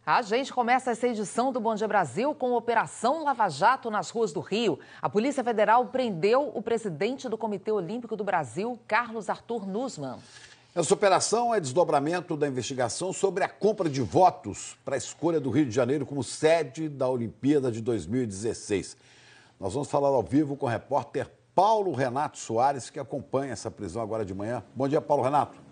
A gente começa essa edição do Bom Dia Brasil com Operação Lava Jato nas ruas do Rio. A Polícia Federal prendeu o presidente do Comitê Olímpico do Brasil, Carlos Arthur Nussmann. Essa operação é desdobramento da investigação sobre a compra de votos para a escolha do Rio de Janeiro como sede da Olimpíada de 2016. Nós vamos falar ao vivo com o repórter Paulo Renato Soares, que acompanha essa prisão agora de manhã. Bom dia, Paulo Renato.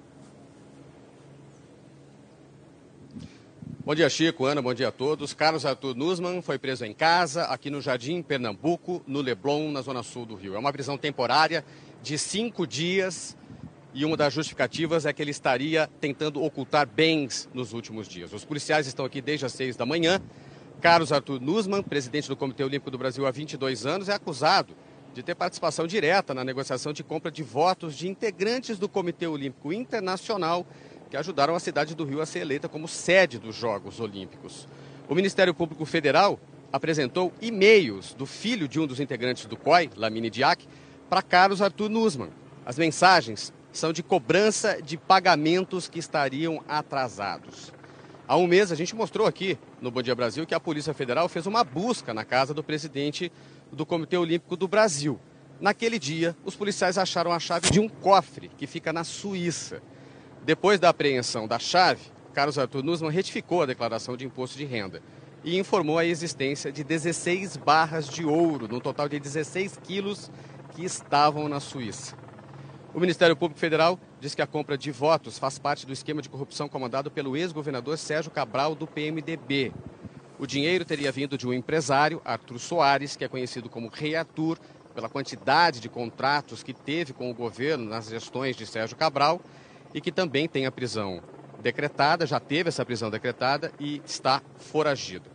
Bom dia, Chico, Ana, bom dia a todos. Carlos Arthur Nussmann foi preso em casa, aqui no Jardim Pernambuco, no Leblon, na zona sul do Rio. É uma prisão temporária de 5 dias e uma das justificativas é que ele estaria tentando ocultar bens nos últimos dias. Os policiais estão aqui desde as 6 da manhã. Carlos Arthur Nussmann, presidente do Comitê Olímpico do Brasil há 22 anos, é acusado de ter participação direta na negociação de compra de votos de integrantes do Comitê Olímpico Internacional que ajudaram a cidade do Rio a ser eleita como sede dos Jogos Olímpicos. O Ministério Público Federal apresentou e-mails do filho de um dos integrantes do COI, Lamine Diack, para Carlos Arthur Nussmann. As mensagens são de cobrança de pagamentos que estariam atrasados. Há um mês, a gente mostrou aqui no Bom Dia Brasil que a Polícia Federal fez uma busca na casa do presidente do Comitê Olímpico do Brasil. Naquele dia, os policiais acharam a chave de um cofre que fica na Suíça. Depois da apreensão da chave, Carlos Arthur Nussmann retificou a declaração de imposto de renda e informou a existência de 16 barras de ouro, num total de 16 quilos, que estavam na Suíça. O Ministério Público Federal diz que a compra de votos faz parte do esquema de corrupção comandado pelo ex-governador Sérgio Cabral, do PMDB. O dinheiro teria vindo de um empresário, Arthur Soares, que é conhecido como Rei Arthur, pela quantidade de contratos que teve com o governo nas gestões de Sérgio Cabral, e que também tem a prisão decretada, já teve essa prisão decretada e está foragido.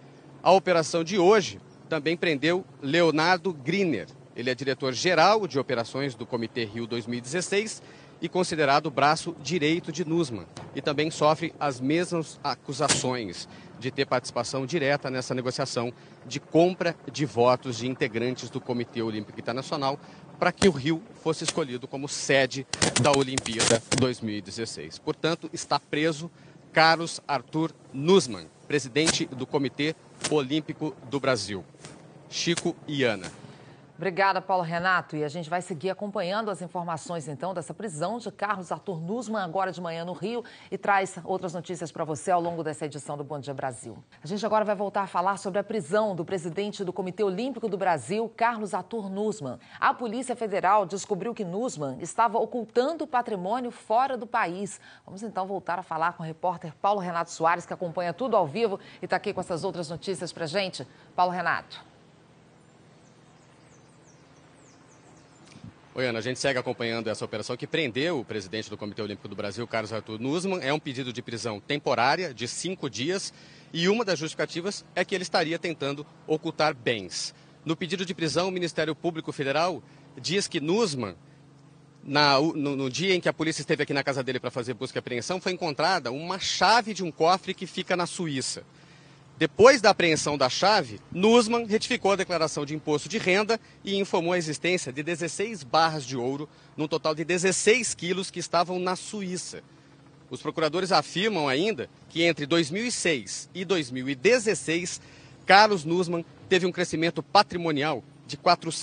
A operação de hoje também prendeu Leonardo Griner. Ele é diretor-geral de operações do Comitê Rio 2016 e considerado o braço direito de Nussmann. E também sofre as mesmas acusações de ter participação direta nessa negociação de compra de votos de integrantes do Comitê Olímpico Internacional para que o Rio fosse escolhido como sede da Olimpíada 2016. Portanto, está preso Carlos Arthur Nussmann, presidente do Comitê Olímpico do Brasil. Chico e Ana. Obrigada, Paulo Renato. E a gente vai seguir acompanhando as informações, então, dessa prisão de Carlos Arthur Nussmann, agora de manhã no Rio, e traz outras notícias para você ao longo dessa edição do Bom Dia Brasil. A gente agora vai voltar a falar sobre a prisão do presidente do Comitê Olímpico do Brasil, Carlos Arthur Nussmann. A Polícia Federal descobriu que Nussmann estava ocultando patrimônio fora do país. Vamos, então, voltar a falar com o repórter Paulo Renato Soares, que acompanha tudo ao vivo e está aqui com essas outras notícias para a gente. Paulo Renato. Oi, Ana, a gente segue acompanhando essa operação que prendeu o presidente do Comitê Olímpico do Brasil, Carlos Arthur Nussmann. É um pedido de prisão temporária de 5 dias e uma das justificativas é que ele estaria tentando ocultar bens. No pedido de prisão, o Ministério Público Federal diz que Nussmann, no dia em que a polícia esteve aqui na casa dele para fazer busca e apreensão, foi encontrada uma chave de um cofre que fica na Suíça. Depois da apreensão da chave, Nussmann retificou a declaração de imposto de renda e informou a existência de 16 barras de ouro, num total de 16 quilos, que estavam na Suíça. Os procuradores afirmam ainda que entre 2006 e 2016, Carlos Nussmann teve um crescimento patrimonial de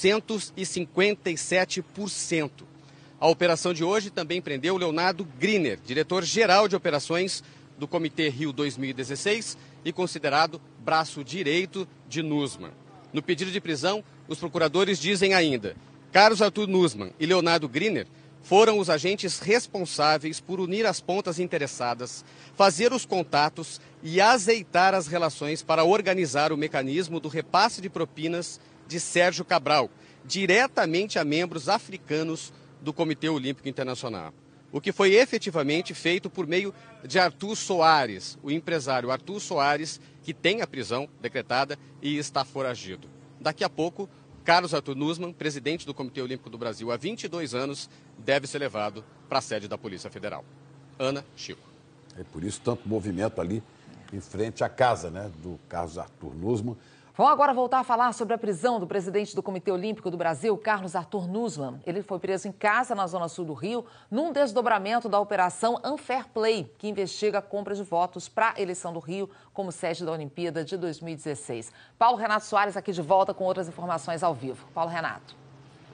457%. A operação de hoje também prendeu Leonardo Griner, diretor-geral de operações do Comitê Rio 2016 e considerado braço direito de Nussmann. No pedido de prisão, os procuradores dizem ainda: Carlos Arthur Nussmann e Leonardo Griner foram os agentes responsáveis por unir as pontas interessadas, fazer os contatos e azeitar as relações para organizar o mecanismo do repasse de propinas de Sérgio Cabral, diretamente a membros africanos do Comitê Olímpico Internacional. O que foi efetivamente feito por meio de Arthur Soares, o empresário Arthur Soares, que tem a prisão decretada e está foragido. Daqui a pouco, Carlos Arthur Nussmann, presidente do Comitê Olímpico do Brasil há 22 anos, deve ser levado para a sede da Polícia Federal. Ana, Chico. É por isso tanto movimento ali em frente à casa, né, do Carlos Arthur Nussmann. Vamos agora voltar a falar sobre a prisão do presidente do Comitê Olímpico do Brasil, Carlos Arthur Nussmann. Ele foi preso em casa, na zona sul do Rio, num desdobramento da Operação Unfair Play, que investiga a compra de votos para a eleição do Rio como sede da Olimpíada de 2016. Paulo Renato Soares aqui de volta com outras informações ao vivo. Paulo Renato.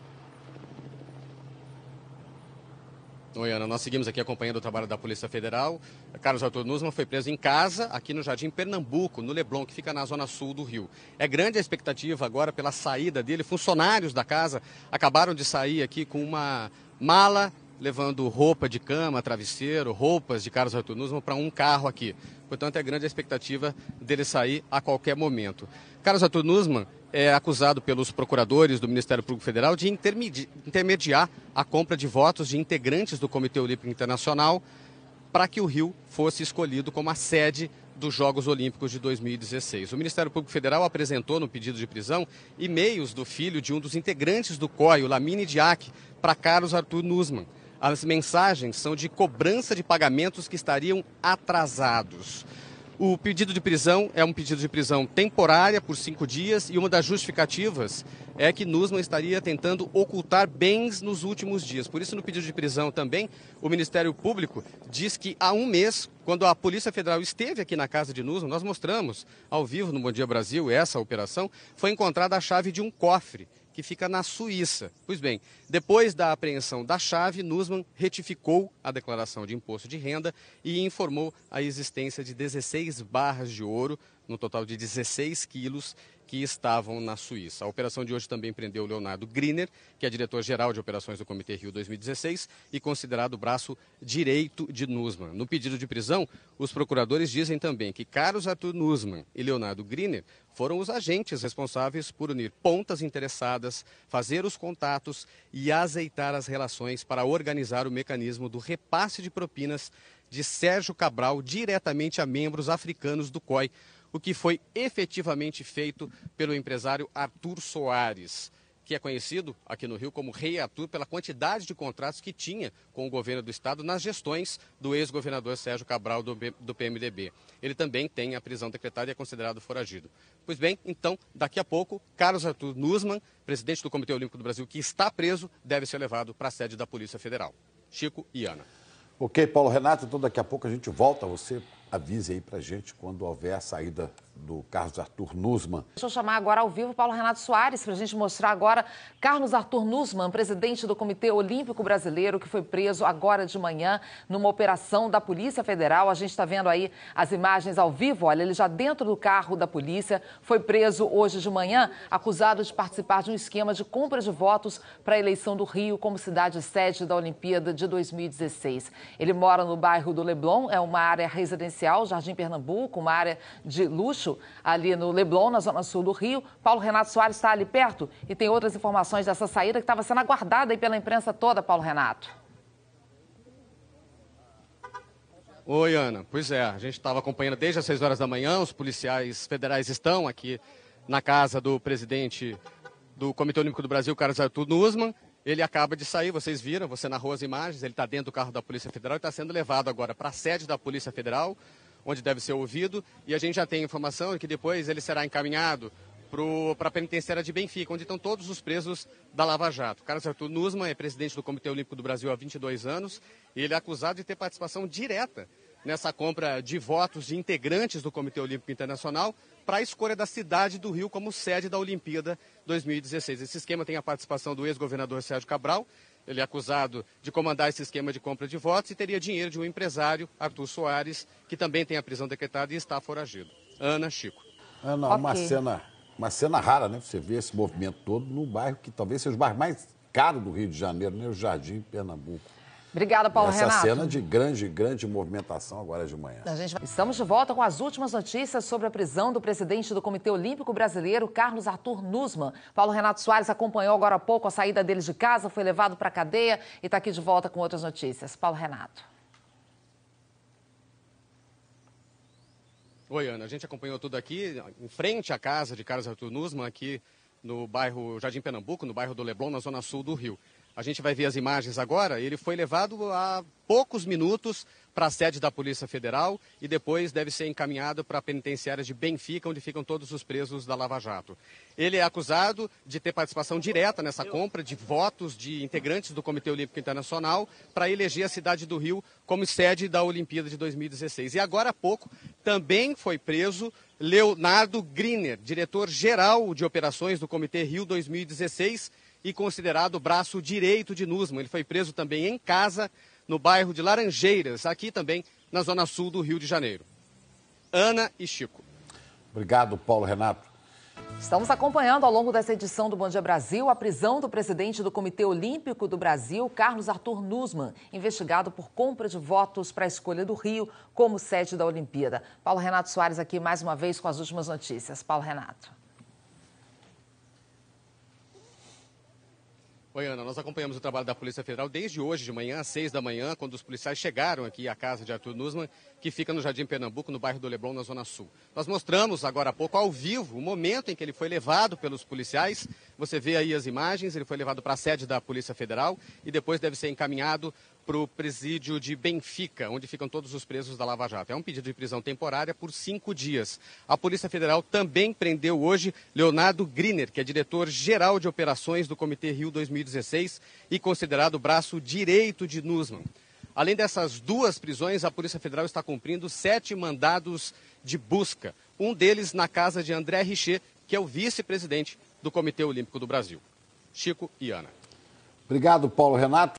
Oi, Ana, nós seguimos aqui acompanhando o trabalho da Polícia Federal. Carlos Arthur Nussmann foi preso em casa, aqui no Jardim Pernambuco, no Leblon, que fica na zona sul do Rio. É grande a expectativa agora pela saída dele. Funcionários da casa acabaram de sair aqui com uma mala, levando roupa de cama, travesseiro, roupas de Carlos Arthur Nussmann para um carro aqui. Portanto, é grande a expectativa dele sair a qualquer momento. Carlos Arthur Nussmann é acusado pelos procuradores do Ministério Público Federal de intermediar a compra de votos de integrantes do Comitê Olímpico Internacional para que o Rio fosse escolhido como a sede dos Jogos Olímpicos de 2016. O Ministério Público Federal apresentou no pedido de prisão e-mails do filho de um dos integrantes do COI, o Lamine Diack, para Carlos Arthur Nussmann. As mensagens são de cobrança de pagamentos que estariam atrasados. O pedido de prisão é um pedido de prisão temporária por 5 dias e uma das justificativas é que Nussmann estaria tentando ocultar bens nos últimos dias. Por isso, no pedido de prisão também, o Ministério Público diz que há um mês, quando a Polícia Federal esteve aqui na casa de Nussmann, nós mostramos ao vivo no Bom Dia Brasil essa operação, foi encontrada a chave de um cofre que fica na Suíça. Pois bem, depois da apreensão da chave, Nussmann retificou a declaração de imposto de renda e informou a existência de 16 barras de ouro, no total de 16 quilos, que estavam na Suíça. A operação de hoje também prendeu Leonardo Griner, que é diretor-geral de operações do Comitê Rio 2016 e considerado o braço direito de Nussmann. No pedido de prisão, os procuradores dizem também que Carlos Arthur Nussmann e Leonardo Griner foram os agentes responsáveis por unir pontas interessadas, fazer os contatos e azeitar as relações para organizar o mecanismo do repasse de propinas de Sérgio Cabral diretamente a membros africanos do COI, o que foi efetivamente feito pelo empresário Arthur Soares, que é conhecido aqui no Rio como Rei Arthur pela quantidade de contratos que tinha com o governo do estado nas gestões do ex-governador Sérgio Cabral do PMDB. Ele também tem a prisão decretada e é considerado foragido. Pois bem, então, daqui a pouco, Carlos Arthur Nussmann, presidente do Comitê Olímpico do Brasil, que está preso, deve ser levado para a sede da Polícia Federal. Chico e Ana. Ok, Paulo Renato, então daqui a pouco a gente volta, você avise aí pra gente quando houver a saída do Carlos Arthur Nussmann. Deixa eu chamar agora ao vivo Paulo Renato Soares para a gente mostrar agora Carlos Arthur Nussmann, presidente do Comitê Olímpico Brasileiro, que foi preso agora de manhã numa operação da Polícia Federal. A gente está vendo aí as imagens ao vivo, olha, ele já dentro do carro da polícia, foi preso hoje de manhã, acusado de participar de um esquema de compra de votos para a eleição do Rio como cidade sede da Olimpíada de 2016. Ele mora no bairro do Leblon, é uma área residencial, Jardim Pernambuco, uma área de luxo, ali no Leblon, na zona sul do Rio. Paulo Renato Soares está ali perto e tem outras informações dessa saída que estava sendo aguardada aí pela imprensa toda, Paulo Renato. Oi, Ana. Pois é, a gente estava acompanhando desde as 6 horas da manhã, os policiais federais estão aqui na casa do presidente do Comitê Olímpico do Brasil, Carlos Arthur Nussmann. Ele acaba de sair, vocês viram, você narrou as imagens, ele está dentro do carro da Polícia Federal e está sendo levado agora para a sede da Polícia Federal, onde deve ser ouvido, e a gente já tem informação de que depois ele será encaminhado para a penitenciária de Benfica, onde estão todos os presos da Lava Jato. Carlos Arthur Nussmann é presidente do Comitê Olímpico do Brasil há 22 anos e ele é acusado de ter participação direta nessa compra de votos de integrantes do Comitê Olímpico Internacional para a escolha da cidade do Rio como sede da Olimpíada 2016. Esse esquema tem a participação do ex-governador Sérgio Cabral. Ele é acusado de comandar esse esquema de compra de votos e teria dinheiro de um empresário, Arthur Soares, que também tem a prisão decretada e está foragido. Ana, Chico. Ana, uma cena rara, né? Você vê esse movimento todo no bairro que talvez seja o bairro mais caro do Rio de Janeiro, né? O Jardim Pernambuco. Obrigada, Paulo Renato. Essa cena de grande movimentação agora de manhã. Estamos de volta com as últimas notícias sobre a prisão do presidente do Comitê Olímpico Brasileiro, Carlos Arthur Nussmann. Paulo Renato Soares acompanhou agora há pouco a saída dele de casa, foi levado para a cadeia e está aqui de volta com outras notícias. Paulo Renato. Oi, Ana. A gente acompanhou tudo aqui, em frente à casa de Carlos Arthur Nussmann, aqui no bairro Jardim Pernambuco, no bairro do Leblon, na zona sul do Rio. A gente vai ver as imagens agora. Ele foi levado há poucos minutos para a sede da Polícia Federal e depois deve ser encaminhado para a penitenciária de Benfica, onde ficam todos os presos da Lava Jato. Ele é acusado de ter participação direta nessa compra de votos de integrantes do Comitê Olímpico Internacional para eleger a cidade do Rio como sede da Olimpíada de 2016. E agora há pouco também foi preso Leonardo Griner, diretor-geral de operações do Comitê Rio 2016 e considerado braço direito de Nussmann. Ele foi preso também em casa, no bairro de Laranjeiras, aqui também na zona sul do Rio de Janeiro. Ana e Chico. Obrigado, Paulo Renato. Estamos acompanhando ao longo dessa edição do Bom Dia Brasil a prisão do presidente do Comitê Olímpico do Brasil, Carlos Arthur Nussmann, investigado por compra de votos para a escolha do Rio como sede da Olimpíada. Paulo Renato Soares aqui mais uma vez com as últimas notícias. Paulo Renato. Oi, Ana, nós acompanhamos o trabalho da Polícia Federal desde hoje de manhã, às 6 da manhã, quando os policiais chegaram aqui à casa de Arthur Nussmann, que fica no Jardim Pernambuco, no bairro do Leblon, na Zona Sul. Nós mostramos agora há pouco, ao vivo, o momento em que ele foi levado pelos policiais. Você vê aí as imagens, ele foi levado para a sede da Polícia Federal e depois deve ser encaminhado para o presídio de Benfica, onde ficam todos os presos da Lava Jato. É um pedido de prisão temporária por 5 dias. A Polícia Federal também prendeu hoje Leonardo Griner, que é diretor-geral de operações do Comitê Rio 2016 e considerado braço direito de Nussmann. Além dessas duas prisões, a Polícia Federal está cumprindo 7 mandados de busca. Um deles na casa de André Richer, que é o vice-presidente do Comitê Olímpico do Brasil. Chico e Ana. Obrigado, Paulo Renato.